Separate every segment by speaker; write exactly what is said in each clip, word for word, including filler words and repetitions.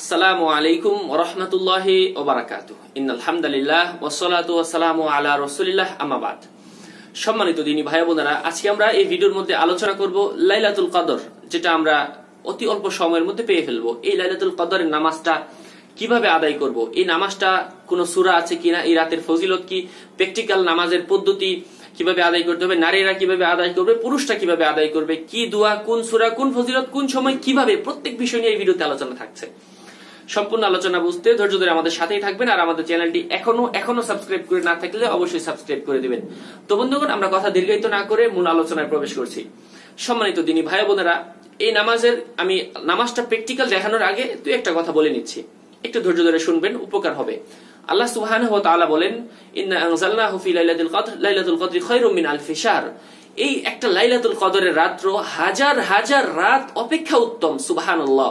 Speaker 1: আসসালামু আলাইকুম ওয়া রাহমাতুল্লাহি ওয়া বারাকাতুহু। ইন্নাল হামদুলিল্লাহ ওয়াসসালাতু ওয়াসসালামু আলা রাসূলিল্লাহ, আম্মা বাদ। সম্মানিত দিনী ভাই বোনেরা, আজকে আমরা এই ভিডিওর মধ্যে আলোচনা করব লাইলাতুল কদর, যেটা আমরা অতি অল্প সময়ের মধ্যে পেয়ে ফেলবো। এই লাইলাতুল কদরের নামাজটা কিভাবে আদায় করব, এই নামাজটা কোন সূরা আছে কিনা, এই রাতের ফজিলত কি, প্র্যাকটিক্যাল নামাজের পদ্ধতি কিভাবে আদায় করতে হবে, নারীরা কিভাবে আদায় করবে, পুরুষরা কিভাবে আদায় করবে, কি দোয়া, কোন সূরা, কোন ফজিলত, কোন সময়, কিভাবে, প্রত্যেক বিষয় নিয়ে এই ভিডিওতে আলোচনা থাকছে। সম্পূর্ণ আলোচনা বুঝতে ধৈর্য ধরে আমাদের সাথেই থাকবেন, আর আমাদের চ্যানেলটি এখনো এখনো সাবস্ক্রাইব করে না থাকলে অবশ্যই সাবস্ক্রাইব করে দিবেন। তো বন্ধুগণ, আমরা কথা দীর্ঘায়িত না করে মূল আলোচনায় প্রবেশ করছি। সম্মানিত দিনী ভাই বোনেরা, এই নামাজের আমি নামাজটা প্র্যাকটিক্যাল দেখানোর আগে দুই একটা কথা বলে নিচ্ছি, একটু ধৈর্য ধরে শুনবেন, উপকার হবে। আল্লাহ সুবহানাহু ওয়া তাআলা বলেন, ইন্না আনজালনাহু ফি লাইলাতুল কদর লাইলাতুল কদরি খায়রুম মিন আলফি শাহর। এই একটা লাইলাতুল কদরের রাত্র হাজার হাজার রাত অপেক্ষা উত্তম। সুবহানাল্লাহ।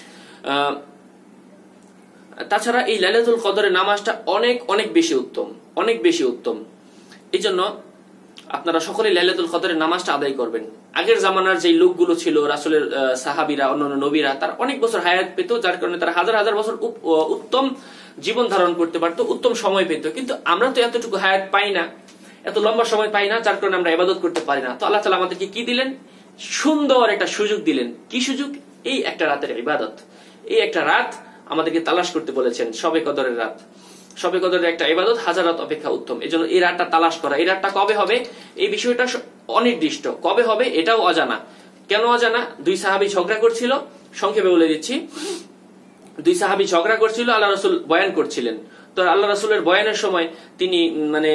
Speaker 1: তাছাড়া এই লাইলাতুল কদরের নামাজটা অনেক অনেক বেশি উত্তম, অনেক বেশি উত্তম। এই জন্য আপনারা সকলে লাইলাতুল কদরের নামাজটা আদায় করবেন। আগের জামানার যে লোকগুলো ছিল, রাসূলের সাহাবীরা, অন্যান্য নবীরা, তার অনেক বছর হায়াত পেত, যার কারণে তারা হাজার হাজার বছর উত্তম জীবন ধারণ করতে পারতো, উত্তম সময় পেত। কিন্তু আমরা তো এতটুকু হায়াত পাই না, এত লম্বা সময় পাই না, যার কারণে আমরা ইবাদত করতে পারি না। তো আল্লাহ তাআলা আমাদেরকে কি দিলেন? সুন্দর একটা সুযোগ দিলেন। কি সুযোগ? এই একটা রাতের ইবাদত, এই একটা রাত আমাদেরকে তালাশ করতে বলেছেন, শবে কদরের রাত। শবে কদরের একটা ইবাদত হাজার রাত অপেক্ষা উত্তম। এই জন্য এই রাতটা তালাশ করা। এই রাতটা কবে হবে এই বিষয়টা অনির্দিষ্ট, কবে হবে এটাও অজানা। কেন অজানা? দুই সাহাবী ঝগড়া করছিল, সংক্ষেপে বলে দিচ্ছি। দুই সাহাবী ঝগড়া করছিল, আল্লাহ রাসূল বয়ান করছিলেন। তো আল্লাহ রাসূলের বয়ানের সময় তিনি মানে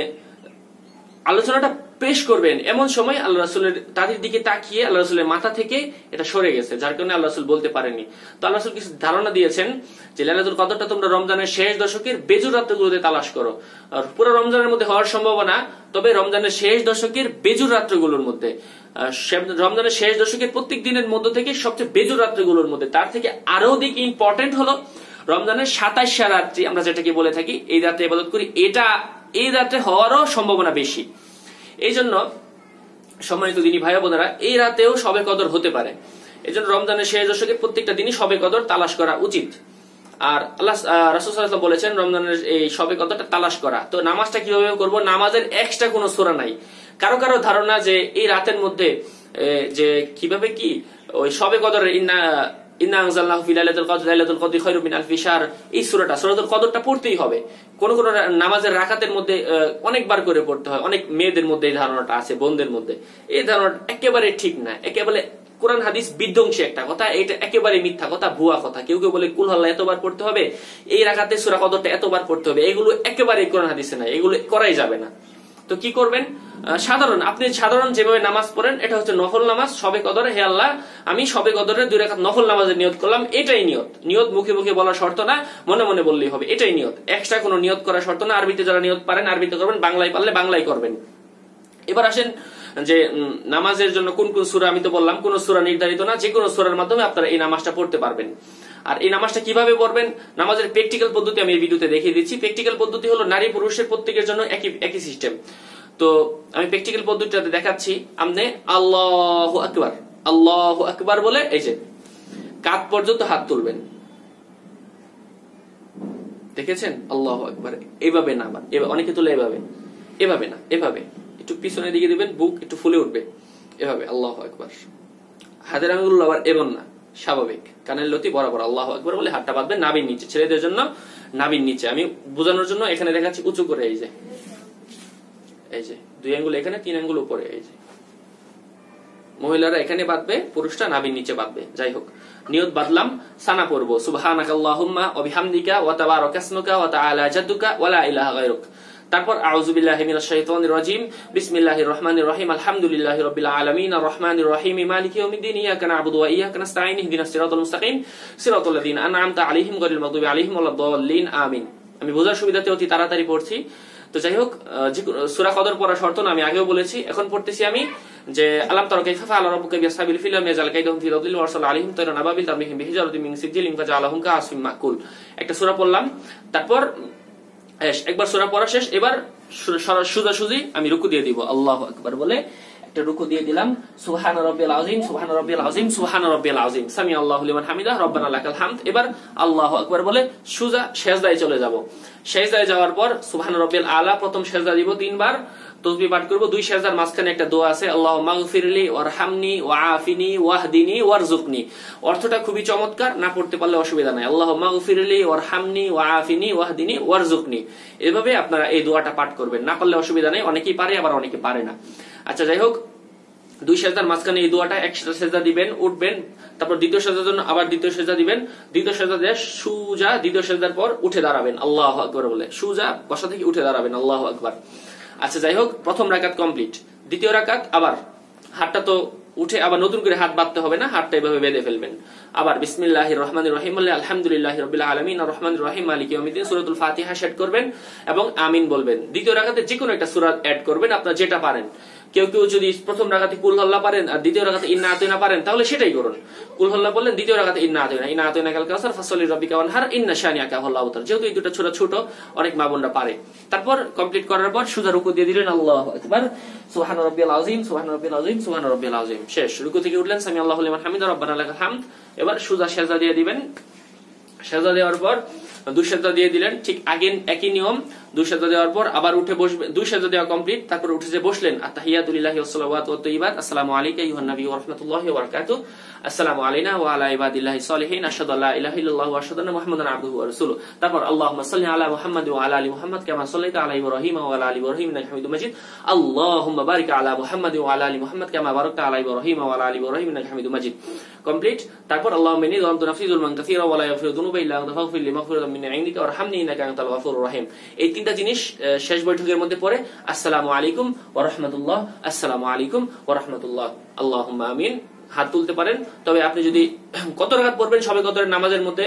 Speaker 1: আলোচনাটা পেশ করবেন, এমন সময় আল্লাহ রাসূলের তাদের দিকে তাকিয়ে আল্লাহ রাসূলের মাথা থেকে এটা সরে গেছে, যার কারণে আল্লাহ রাসূল বলতে পারেননি। তো আল্লাহ রাসূল কিছু ধারণা দিয়েছেন যে লাইলাতুল কদরটা তোমরা রমজানের শেষ দশকের বেজুর রাতগুলোতে তালাশ করো। আর পুরো রমজানের মধ্যে হওয়ার সম্ভাবনা, তবে রমজানের শেষ দশকের বেজুর রাত্রগুলোর মধ্যে, রমজানের শেষ দশকের প্রত্যেক দিনের মধ্যে থেকে সবচেয়ে বেজুর রাত্রগুলোর মধ্যে, তার থেকে আরো অধিক ইম্পর্টেন্ট হলো রমজানের সাতাইশা রাত্রি, আমরা যেটাকে বলে থাকি, এই রাতে ইবাদত করি, এটা এই রাতে হওয়ারও সম্ভাবনা বেশি। এই জন্য সম্মানিত দিনী ভাই বোনেরা, এই রাতেও শবে কদর হতে পারে। এই জন্য রমজানের শেষ দশকের প্রত্যেকটা দিনই শবে কদর তালাশ করা উচিত। আর আল্লাহ রাসূল সাল্লাল্লাহু আলাইহি ওয়াসাল্লাম বলেছেন রমজানের এই শবে কদরটা তালাশ করা। তো নামাজটা কিভাবে করব? নামাজের এক্সট্রা কোনো সূরা নাই। কারো কারো ধারণা যে এই রাতের মধ্যে যে কিভাবে কি ওই শবে কদরের ইন্না ইন্না আনজালনাহু ফি লাইলাতুল কদর লাইলাতুল কদরি খায়রুম মিন আলফি শাহর, এই সূরাটা সূরাতুল কদরটা পড়তেই হবে। কোন কোন নামাজের রাকাতের মধ্যে অনেকবার করে পড়তে হয়। অনেক মেয়েদের মধ্যে এই ধারণাটা আছে, বোনদের মধ্যে এই ধারণাটা একেবারে ঠিক না, একেবারে কোরআন হাদিস বিধ্বংসী একটা কথা, এটা একেবারে মিথ্যা কথা, ভুয়া কথা। কেউ কেউ বলে কুল আল্লাহ এতবার পড়তে হবে, এই রাকাতে সূরা কদরটা এতবার পড়তে হবে, এগুলো একেবারে কোরআন হাদিসে নাই, এগুলো করাই যাবে না। তো কি করবেন? সাধারণ আপনি সাধারণ যেভাবে নামাজ পড়েন, এটা হচ্ছে নফল নামাজ শবে কদরে। হে আল্লাহ, আমি শবে কদরে দুই রাকাত নফল নামাজের নিয়ত করলাম, এটাই নিয়ত। নিয়ত মুখে মুখে বলা শর্ত না, মনে মনে বললেই হবে, এটাই নিয়ত। এক্সট্রা কোনো নিয়ত করা শর্ত না। আরবিতে যারা নিয়ত পারেন আরবিতে করবেন, বাংলায় পারলে বাংলায় করবেন। এবার আসেন যে নামাজের জন্য কোন কোন সূরা, আমি তো বললাম কোন সূরা নির্ধারিত না, যে কোনো সূরার মাধ্যমে আপনারা এই নামাজটা পড়তে পারবেন। আর এই নামাজটা কিভাবে পড়বেন, নামাজের প্র্যাকটিক্যাল পদ্ধতি আমি এই ভিডিওতে দেখিয়ে দিচ্ছি। প্র্যাকটিক্যাল পদ্ধতি হলো নারী পুরুষের প্রত্যেকের জন্য একই একই সিস্টেম। তো আমি প্র্যাকটিক্যাল পদ্ধতিটাতে দেখাচ্ছি। আপনি আল্লাহু আকবার আল্লাহু আকবার বলে এই যে কাঁধ পর্যন্ত হাত তুলবেন, দেখেছেন? আল্লাহু আকবার। এভাবে না, অনেকে তুলে এভাবে, এভাবে না, এভাবে একটু পিছনের দিকে দিবেন, বুক একটু ফুলে উঠবে, এভাবে আল্লাহু আকবার। হাতের আঙ্গুল আবার এমন না, স্বাভাবিক কানের লতি বরাবর আল্লাহু আকবার বলে হাতটা বাঁধবেন নাভির নিচে, ছেলেদের জন্য নাভির নিচে। আমি বোঝানোর জন্য এখানে দেখাচ্ছি উঁচু করে, এই যে এই যে দুই আঙ্গুল এখানে, তিন আঙ্গুল উপরে। এই যে মহিলারা এখানে বাঁধবে, পুরুষরা নাভির নিচে বাঁধবে। যাই হোক, নিয়ত বাঁধলাম, সানা পড়বো সুবহানাকাল্লাহুম্মা ওয়া বিহামদিকা ওয়া তাবারাকা ইসমুকা ওয়া তাআলা জাদ্দুকা ওয়া লা ইলাহা গায়রুক। তারপর আউযু বিল্লাহি মিনাশ শাইতানির রাজিম, বিসমিল্লাহির রহমানির রহিম, আলহামদুলিল্লাহি রাব্বিল আলামিন, আর রহমানির রহিম, মালিকি ইয়াউমিদ্দিন, ইয়াকা না'বুদু ওয়া ইয়াকা নাস্তাঈন, ইহদিনাস সিরাতাল মুস্তাকিম, সিরাতাল লাযিনা আন'আমতা আলাইহিম গায়রিল মাগদুবি আলাইহিম ওয়ালাদ দাল্লিন, আমিন। আমি বোঝার সুবিধাতে অতি তাড়াতাড়ি পড়ছি। তো যাই হোক, সূরা কদর পড়া শর্ত না, আমি আগেও বলেছি। এখন পড়তেছি আমি যে আলাম তারা কাইফা ফাআলা রাব্বুকা বিআসহাবিল ফিল লাম ইয়াজাল কাইদুহুম ফি দালিল ওয়া আরসালা আলাইহিম তায়রান আবাবিল তারমিহিম বিহিজারাতিন মিন সিজিলিন ফাজআলাহুম কাআসফিন মাকুল। একটা সূরা পড়লাম, তারপর একবার সূরা পড়া শেষ, এবার সোজাসুজি আমি রুকু দিয়ে দিব, আল্লাহু আকবার বলে একটা রুকু দিয়ে দিলাম, সুবহান রাব্বিয়াল আযীম সুবহান রাব্বিয়াল আযীম সুবহান রাব্বিয়াল আযীম সামি আল্লাহু লিমান হামিদা রব্বানা লাকাল হামদ। এবার আল্লাহু আকবার বলে সোজা সিজদায় চলে যাব। সিজদায় যাওয়ার পর সুবহান রাব্বিয়াল আলা প্রথম সিজদা দিব তিনবার, তাসবিহ পাঠ করব। দুই সিজদার মাঝখানে একটা দোয়া আছে, আল্লাহুম্মা গফিরলি ওয়ারহামনি ওয়াআফিনি ওয়াহদিনি ওয়ারযুকনি। অর্থটা খুবই চমৎকার, না পড়তে পারলে অসুবিধা নাই। আল্লাহুম্মা গফিরলি ওয়ারহামনি ওয়াআফিনি ওয়াহদিনি ওয়ারযুকনি, এভাবে আপনারা এই দোয়াটা পাঠ করবেন। না পারলে অসুবিধা নাই, অনেকেই পারে আবার অনেকে পারে না। আচ্ছা যাই হোক, দুই সিজদার মাঝখানে এই দোয়াটা, এক সিজদা দিবেন, উঠবেন, তারপর দ্বিতীয় সিজদার জন্য আবার দ্বিতীয় সিজদা দিবেন, দ্বিতীয় সিজদা দিয়ে সুজা দ্বিতীয় সিজদার পর উঠে দাঁড়াবেন আল্লাহু আকবার বলে, সুজা বসা থেকে উঠে দাঁড়াবেন আল্লাহু আকবার। আচ্ছা যাই হোক, প্রথম রাকাত কমপ্লিট। দ্বিতীয় রাকাত আবার হাতটা তো উঠে আবার নতুন করে হাত বাঁধতে হবে না, হাতটা এভাবে বেঁধে ফেলবেন। আবার বিসমিল্লাহির রহমানির রহিম বলে আলহামদুলিল্লাহি রাব্বিল আলামিন আর রহমানির রহিম মালিকি ইয়াউমিদ্দিন সূরাতুল ফাতিহা শেড করবেন এবং আমিন বলবেন। দ্বিতীয় রাকাতে যে কোনো একটা সূরা অ্যাড করবেন, আপনারা যেটা পারেন। কেউ কেউ যদি প্রথম রাকাতে কুল আল্লাহ পারেন আর দ্বিতীয় রাকাতে ইন্না আতাইনা পারেন, তাহলে সেটাই করুন। কুল আল্লাহ বললেন, দ্বিতীয় রাকাতে ইন্না আতাইনা ইন্না আতাইনা কাল কাউসার ফাসলি রাব্বিকা ওয়ানহার ইন্না শানিআকা হুয়াল আবতার। যেহেতু এই দুটো ছোট ছোট অনেক মা বোনরা পারে। তারপর কমপ্লিট করার পর সোজা রুকু দিয়ে দিলেন, আল্লাহু আকবার, সুবহান রাব্বিয়াল আযীম সুবহান রাব্বিয়াল আযীম সুবহান রাব্বিয়াল আযীম। শেষ। রুকু থেকে উঠলেন, সামি আল্লাহু লিমান হামিদা রব্বানা লাকাল হামদ। এবার সোজা সিজদা দিয়ে দিবেন। সিজদা দেওয়ার পর দুই সিজদা দিয়ে দিলেন, ঠিক আগে একই নিয়ম। দুই সিজদা দেওয়ার পর আবার উঠে বসবেন, দুই সিজদা দেওয়া কমপ্লিট, তারপর উঠে যে বসলেন, আত্তাহিয়াতু লিল্লাহি ওয়াস সালাওয়াতু ওয়াত তাইয়্যিবাত, আসসালামু আলাইকা আইয়ুহান নাবিয়্যু ওয়া রাহমাতুল্লাহি ওয়া বারাকাতুহু, আসসালামু আলাইনা ওয়া আলা ইবাদিল্লাহিস সালিহিন, আশহাদু আল্লা ইলাহা ইল্লাল্লাহু ওয়া আশহাদু আন্না মুহাম্মাদান আবদুহু ওয়া রাসূলুহু। তারপর আল্লাহুম্মা সাল্লি আলা মুহাম্মাদ ওয়া আলা আলি মুহাম্মাদ কামা সাল্লাইতা আলা ইব্রাহিম ওয়া আলা আলি ইব্রাহিম ইন্নাকা হামিদুম মাজিদ, আল্লাহুম্মা বারিক আলা মুহাম্মাদ ওয়া আলা আলি মুহাম্মাদ কামা বারাকতা আলা ইব্রাহিম ওয়া আলা আলি ইব্রাহিম ইন্নাকা হামিদুম মাজিদ। কমপ্লিট। তারপর আল্লাহুম্মা ইন্নী যালামতু নাফসি যুলমান কাসীরা ওয়া লা ইয়াগফিরু যুনুবা ইল্লা আনতা ফাগফির লি মাগফিরাতাম মিন ইনদিকা ওয়ারহামনি ইন্নাকা আনতাল গফুরুর রহিম। এই তিনটা জিনিস শেষ বৈঠকের মধ্যে পড়ে আসসালামু আলাইকুম ওয়া রাহমাতুল্লাহ, আসসালামু আলাইকুম ওয়া রাহমাতুল্লাহ, আল্লাহুম্মা আমিন। হাত তুলতে পারেন। তবে আপনি যদি কত রাকাত পড়বেন সবে কদরের নামাজের মধ্যে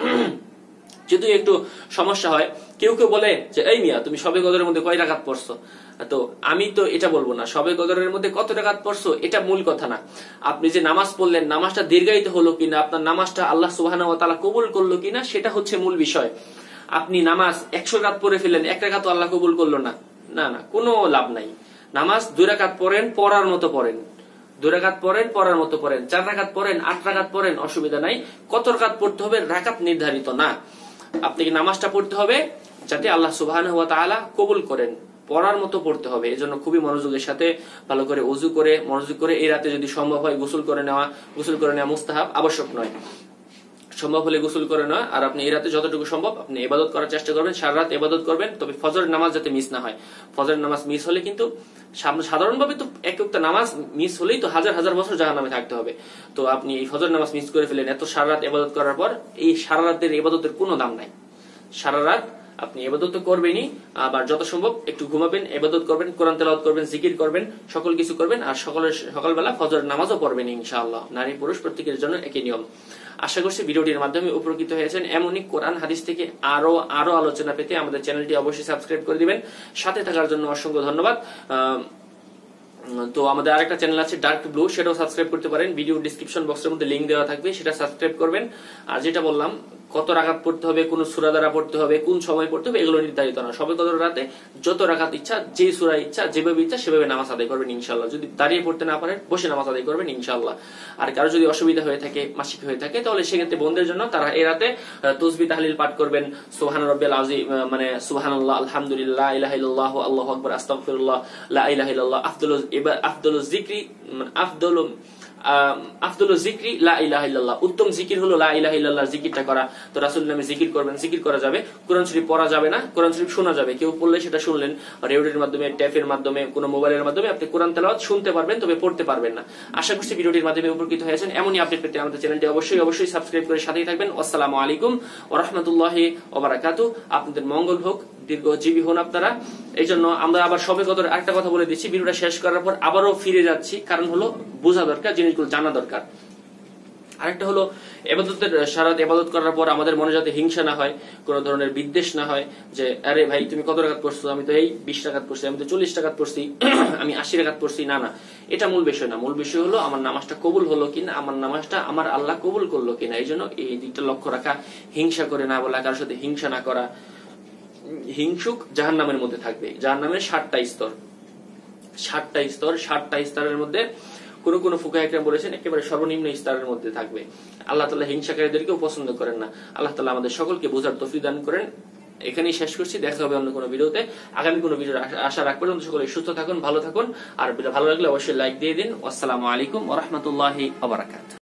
Speaker 1: যদি একটু সমস্যা হয়, কেউ কেউ বলে যে এই মিয়া তুমি সবে কদরের মধ্যে কয় রাকাত পড়ছো, তো আমি তো এটা বলবো না সবে কদরের মধ্যে কত রাকাত পড়ছো এটা মূল কথা না। আপনি যে নামাজ পড়লেন, নামাজটা দীর্ঘায়িত হলো কিনা, আপনার নামাজটা আল্লাহ সুবহানাহু ওয়া তাআলা কবুল করলো কিনা, সেটা হচ্ছে মূল বিষয়। আপনি নামাজ একশো রাকাত পড়ে ফেললেন, এক রাকাত তো আল্লাহ কবুল করলো না, না না, কোনো লাভ নাই। নামাজ দুই রাকাত পড়েন, পড়ার মতো পড়েন, দুই রাকাত পড়েন, পড়ার মতো পড়েন, চার রাকাত পড়েন, আট রাকাত পড়েন, অসুবিধা নাই। কত রাকাত পড়তে হবে রাকাত নির্ধারিত না, আপনাকে নামাজটা পড়তে হবে যাতে আল্লাহ সুবহানাহু ওয়া তাআলা কবুল করেন, পড়ার মতো পড়তে হবে। এজন্য খুবই মনোযোগের সাথে ভালো করে ওযু করে মনোযোগ করে এই রাতে যদি সম্ভব হয় গোসল করে নেওয়া, গোসল করে নেওয়া মুস্তাহাব, আবশ্যক নয়। সম্ভব হলে গোসল করে নেওয়া। আর আপনি এই রাতে যতটুকু সম্ভব আপনি ইবাদত করার চেষ্টা করবেন, সারা রাত ইবাদত করবেন। তবে ফজরের নামাজ যাতে মিস না হয়। ফজরের নামাজ মিস হলে কিন্তু সাধারণভাবে তো এক একটা নামাজ মিস হলেই তো হাজার হাজার বছর জাহান্নামে থাকতে হবে। তো আপনি এই ফজর নামাজ মিস করে ফেলেন, এত সারা রাত ইবাদত করার পর এই সারা রাতের ইবাদতের কোনো দাম নাই। সারা রাত আপনি ইবাদত তো করবেনই, আবার যত সম্ভব একটু ঘুমাবেন, ইবাদত করবেন, কোরআন তেলাওয়াত করবেন, জিকির করবেন, সকল কিছু করবেন। আর সকালের সকালবেলা ফজর নামাজও পড়বেন ইনশাআল্লাহ। নারী পুরুষ প্রত্যেকের জন্য একই নিয়ম। আশা করছি ভিডিওটির মাধ্যমে উপকৃত হয়েছেন। এমনই কোরআন হাদিস থেকে আরো আরো আলোচনা পেতে আমাদের চ্যানেলটি অবশ্যই সাবস্ক্রাইব করে দিবেন। সাথে থাকার জন্য অসংখ্য ধন্যবাদ। তো আমাদের আরেকটা চ্যানেল আছে ডার্ক ব্লু, সেটাও সাবস্ক্রাইব করতে পারেন। ভিডিও ডিসক্রিপশন বক্সের মধ্যে লিংক দেওয়া থাকবে, সেটা সাবস্ক্রাইব করবেন। আর যেটা বললাম কত রাকাত পড়তে হবে, কোন সূরা দ্বারা পড়তে হবে, কোন সময় পড়তে হবে, এগুলো নির্ধারিত না। সবে কদর রাতে যত রাকাত ইচ্ছা, যে সূরা ইচ্ছা, যেভাবে ইচ্ছা সেভাবে নামাজ আদায় করবেন ইনশাআল্লাহ। যদি দাঁড়িয়ে পড়তে না পারেন বসে নামাজ আদায় করবেন ইনশাআল্লাহ। আর কারো যদি অসুবিধা হয়ে থাকে, মাসিক হয়ে থাকে, তাহলে সেক্ষেত্রে বোনদের জন্য তারা এই রাতে তাসবিহ তাহলিল পাঠ করবেন। সুবহান রাব্বিয়াল আযীম, মানে সুবহানাল্লাহ, আলহামদুলিল্লাহ, লা ইলাহা ইল্লাল্লাহ, আল্লাহু আকবার, আস্তাগফিরুল্লাহ, লা ইলাহা ইল্লাল্লাহ, আফদলুল আফদলুল যিকরি, আফদলু আফদলু যিকরি লা ইলাহা ইল্লাল্লাহ। উত্তম জিকির হলো লা ইলাহা ইল্লাল্লাহর জিকিরটা করা। তো রাসূলের নামে জিকির করবেন, জিকির করা যাবে। কোরআন শরীফ পড়া যাবে না, কোরআন শরীফ শোনা যাবে। কেউ পড়লে সেটা শুনলেন, রেডিওর মাধ্যমে, ট্যাপের মাধ্যমে, কোনো মোবাইলের মাধ্যমে আপনি কোরআন তেলাওয়াত শুনতে পারবেন, তবে পড়তে পারবেন না। আশা করছি ভিডিওটির মাধ্যমে উপকৃত হয়েছেন। এমনই আপডেট পেতে আমাদের চ্যানেলটি অবশ্যই অবশ্যই সাবস্ক্রাইব করে সাথেই থাকবেন। আসসালামু আলাইকুম ওয়া রাহমাতুল্লাহি ওয়া বারাকাতুহু। আপনাদের মঙ্গল হোক, দীর্ঘজীবী হন আপনারা। এই জন্য আমরা আবার সবে কদর একটা কথা বলে দিচ্ছি, ভিডিওটা শেষ করার পর আবারও ফিরে যাচ্ছি, কারণ হলো বোঝা দরকার, জিনিসগুলো জানা দরকার। আরেকটা হলো ইবাদতের সারা রাত ইবাদত করার পর আমাদের মনে যাতে হিংসা না হয়, কোন ধরনের বিদ্বেষ না হয়, যে আরে ভাই তুমি কত রাকাত পড়ছো, আমি তো এই বিশ রাকাত পড়ছি, আমি তো চল্লিশ রাকাত পড়ছি, আমি আশি রাকাত পড়ছি। না না, এটা মূল বিষয় না। মূল বিষয় হলো আমার নামাজটা কবুল হলো কিনা, আমার নামাজটা আমার আল্লাহ কবুল করলো কিনা। এই জন্য এই দিকটা লক্ষ্য রাখা, হিংসা করে না বলা, কারোর সাথে হিংসা না করা। হিংসুক জাহান্নামের মধ্যে থাকবে। জাহান্নামের ষাটটা স্তর, ষাটটা স্তর, ষাটটা স্তরের মধ্যে কোন কোন ফুকাহে কেরাম বলেছেন একেবারে সর্বনিম্ন স্তরের মধ্যে থাকবে। আল্লাহ তাআলা হিংসাকারীদেরকেও পছন্দ করেন না। আল্লাহ তাআলা আমাদের সকলকে বোঝার তৌফিক দান করেন। এখানেই শেষ করছি, দেখা হবে অন্য কোনো ভিডিওতে। আগামী কোনো ভিডিও আশা রাখ পর্যন্ত সকলে সুস্থ থাকুন, ভালো থাকুন। আর ভালো লাগলে অবশ্যই লাইক দিয়ে দিন। আসসালামু আলাইকুম ওয়া রাহমাতুল্লাহি ওয়া বারাকাতুহু।